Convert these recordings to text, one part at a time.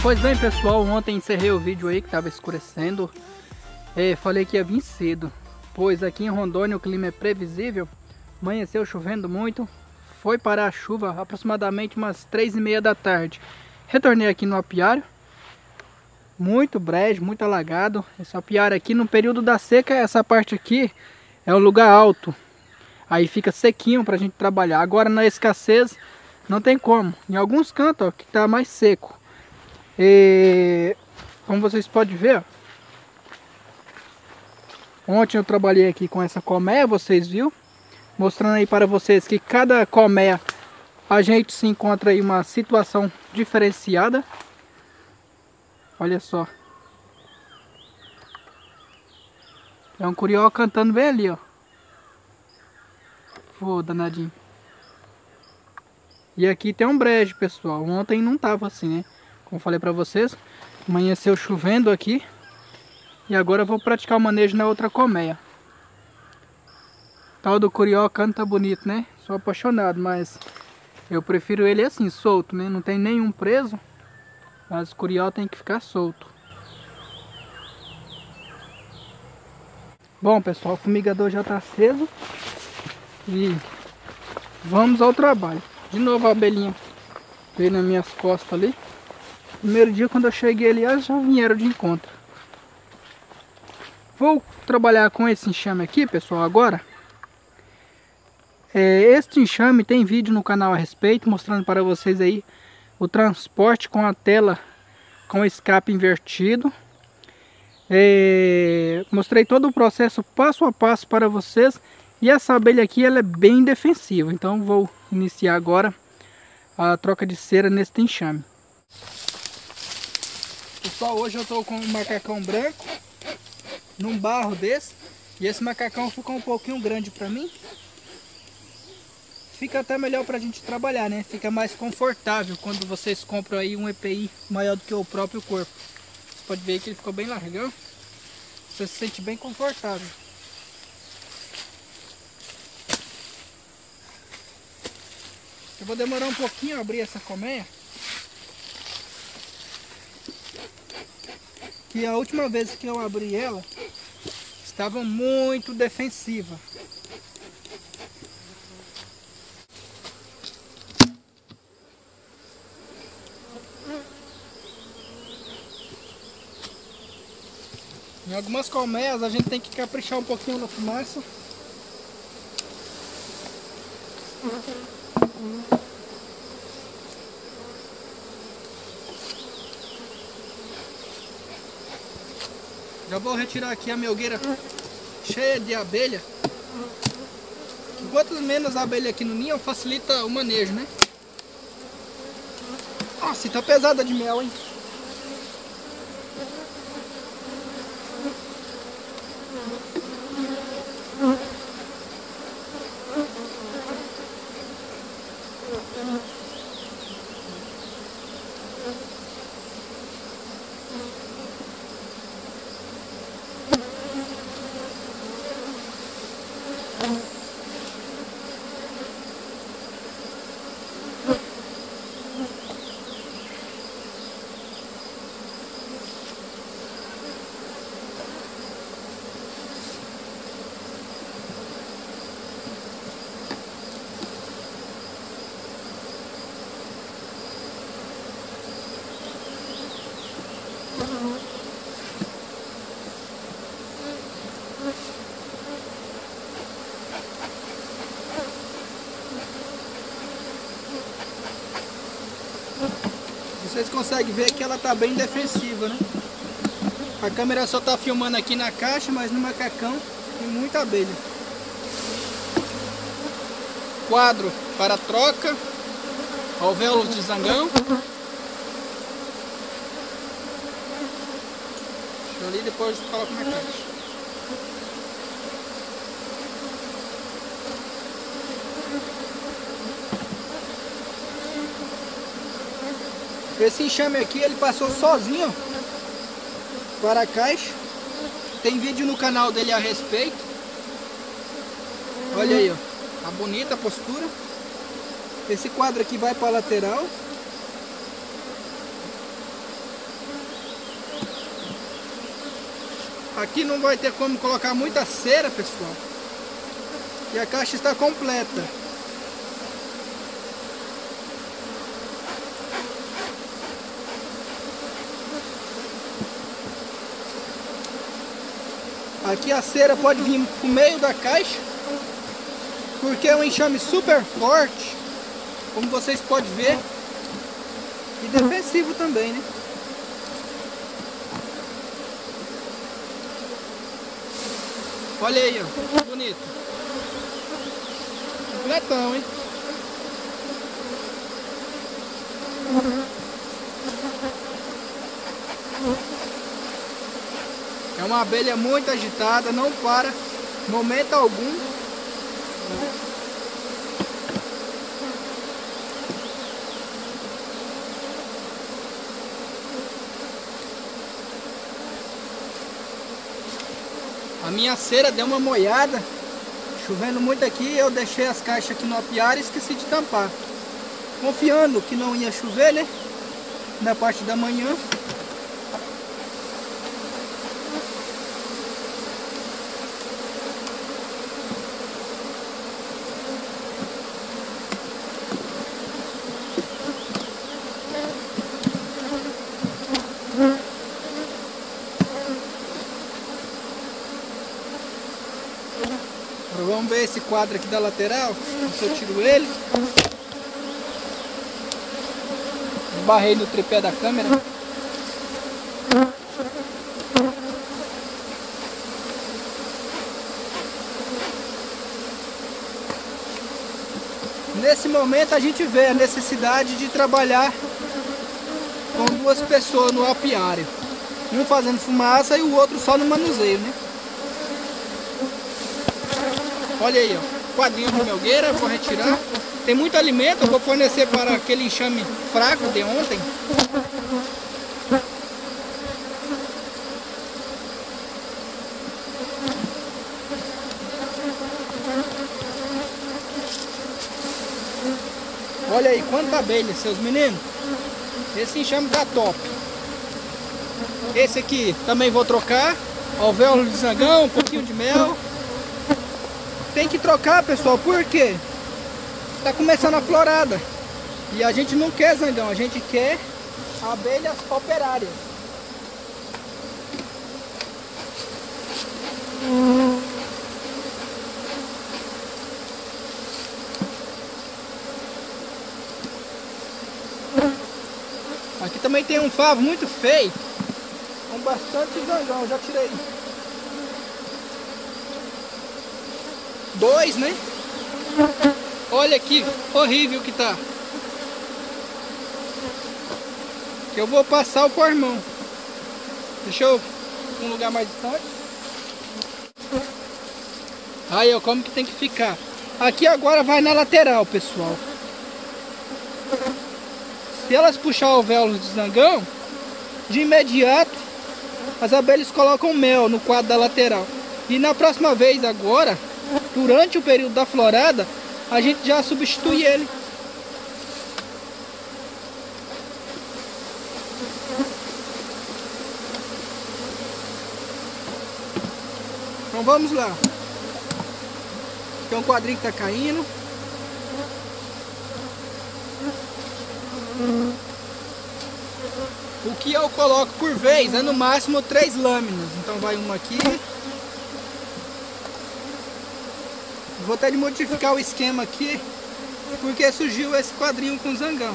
Pois bem, pessoal, ontem encerrei o vídeo aí que estava escurecendo. Falei que ia vir cedo, pois aqui em Rondônia o clima é previsível. Amanheceu chovendo muito, foi parar a chuva aproximadamente umas 3h30 da tarde. Retornei aqui no apiário, muito brejo, muito alagado. Esse apiário aqui no período da seca, essa parte aqui é um lugar alto, aí fica sequinho pra gente trabalhar. Agora na escassez não tem como, em alguns cantos ó, que tá mais seco. Como vocês podem ver, ó, ontem eu trabalhei aqui com essa colmeia, vocês viram? Mostrando aí para vocês que cada colmeia a gente se encontra aí uma situação diferenciada. Olha só. É um curió cantando bem ali, ó. Pô, danadinho. E aqui tem um brejo, pessoal. Ontem não tava assim, né? Como falei para vocês, amanheceu chovendo aqui. E agora eu vou praticar o manejo na outra colmeia. Tal do curió canta bonito, né? Sou apaixonado, mas eu prefiro ele assim, solto, né? Não tem nenhum preso, mas o curió tem que ficar solto. Bom, pessoal, o fumigador já está aceso. E vamos ao trabalho. De novo a abelhinha veio nas minhas costas ali. Primeiro dia quando eu cheguei ali, elas já vieram de encontro. Vou trabalhar com esse enxame aqui, pessoal, agora. Este enxame tem vídeo no canal a respeito, mostrando para vocês aí o transporte com a tela com escape invertido. Mostrei todo o processo passo a passo para vocês. E essa abelha aqui ela é bem defensiva, então vou iniciar agora a troca de cera neste enxame. Pessoal, hoje eu estou com um macacão branco num barro desse, e esse macacão ficou um pouquinho grande para mim. Fica até melhor para a gente trabalhar, né? Fica mais confortável quando vocês compram aí um EPI maior do que o próprio corpo. Você pode ver que ele ficou bem largão. Você se sente bem confortável. Eu vou demorar um pouquinho a abrir essa colmeia. Que a última vez que eu abri ela, estava muito defensiva. Em algumas colmeias a gente tem que caprichar um pouquinho na fumaça. Já vou retirar aqui a melgueira cheia de abelha. Quanto menos abelha aqui no ninho, facilita o manejo, né? Nossa, tá pesada de mel, hein? Vocês conseguem ver que ela tá bem defensiva, né? A câmera só tá filmando aqui na caixa, mas no macacão tem muita abelha. Quadro para troca, alvéolos de zangão. Deixa eu ali, depois eu coloco na caixa. Esse enxame aqui ele passou sozinho para a caixa. Tem vídeo no canal dele a respeito. Olha aí, ó. Tá bonita a postura. Esse quadro aqui vai para a lateral. Aqui não vai ter como colocar muita cera, pessoal. E a caixa está completa. Aqui a cera pode vir pro meio da caixa, porque é um enxame super forte, como vocês podem ver, e defensivo também, né? Olha aí, ó, bonito. Completão, hein? É uma abelha muito agitada, não para momento algum. A minha cera deu uma molhada, chovendo muito aqui, eu deixei as caixas aqui no apiário e esqueci de tampar. Confiando que não ia chover, né? Na parte da manhã. Vamos ver esse quadro aqui da lateral, se eu tiro ele. Esbarrei no tripé da câmera. Nesse momento a gente vê a necessidade de trabalhar com duas pessoas no apiário. Um fazendo fumaça e o outro só no manuseio, né? Olha aí, ó, quadrinho de melgueira, vou retirar. Tem muito alimento, eu vou fornecer para aquele enxame fraco de ontem. Olha aí, quanta abelha, seus meninos. Esse enxame tá top. Esse aqui também vou trocar. Alvéolo de zangão, um pouquinho de mel. Tem que trocar, pessoal, por quê? Tá começando a florada. E a gente não quer zangão, a gente quer abelhas operárias. Aqui também tem um favo muito feio, com bastante zangão, já tirei. Dois, né? Olha aqui, horrível que tá. Eu vou passar o formão. Deixa eu um lugar mais distante. Aí, ó, como que tem que ficar. Aqui agora vai na lateral, pessoal. Se elas puxar o véu de zangão, de imediato as abelhas colocam mel no quadro da lateral. E na próxima vez agora, durante o período da florada, a gente já substitui ele. Então vamos lá. Tem um quadrinho que tá caindo. O que eu coloco por vez é no máximo 3 lâminas. Então vai uma aqui. Vou até modificar o esquema aqui, porque surgiu esse quadrinho com zangão.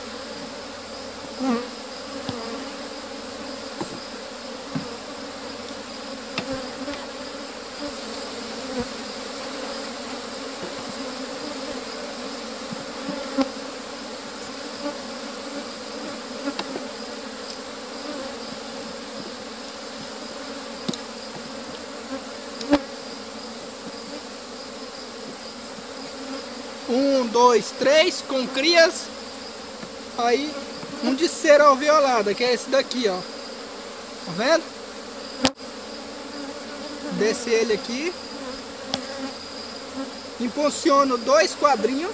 Um, dois, três, com crias. Aí um de cera alveolada, que é esse daqui, ó. Tá vendo? Desce ele aqui. Impulsiono 2 quadrinhos.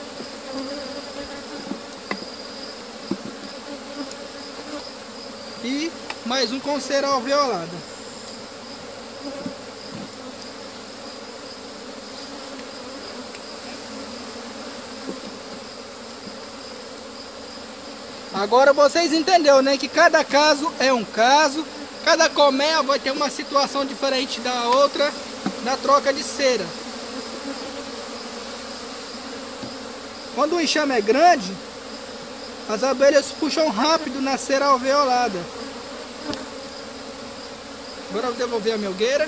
E mais um com cera alveolada. Agora vocês entenderam, né? Que cada caso é um caso. Cada colmeia vai ter uma situação diferente da outra na troca de cera. Quando o enxame é grande, as abelhas puxam rápido na cera alveolada. Agora eu vou devolver a melgueira.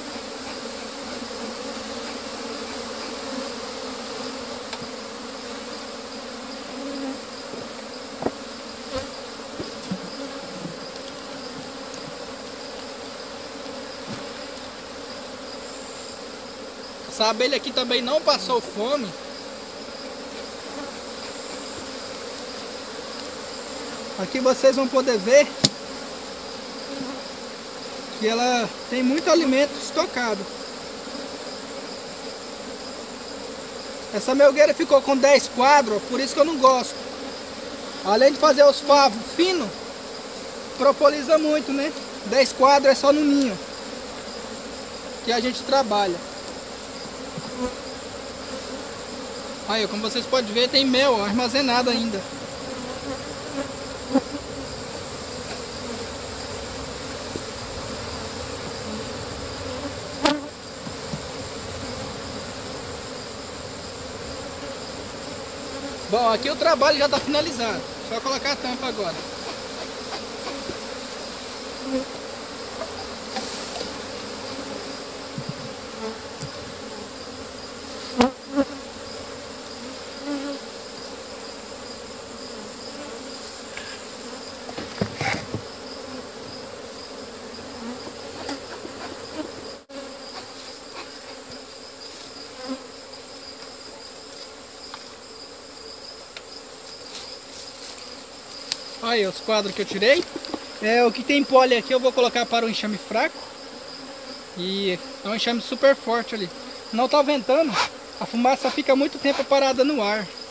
Essa abelha aqui também não passou fome. Aqui vocês vão poder ver que ela tem muito alimento estocado. Essa melgueira ficou com 10 quadros, por isso que eu não gosto. Além de fazer os favos finos, propoliza muito, né? 10 quadros é só no ninho que a gente trabalha. Aí, como vocês podem ver, tem mel armazenado ainda. Bom, aqui o trabalho já está finalizado. Só colocar a tampa agora. Aí os quadros que eu tirei. O que tem pole aqui eu vou colocar para o enxame fraco. E é um enxame super forte ali. Não tá ventando, a fumaça fica muito tempo parada no ar.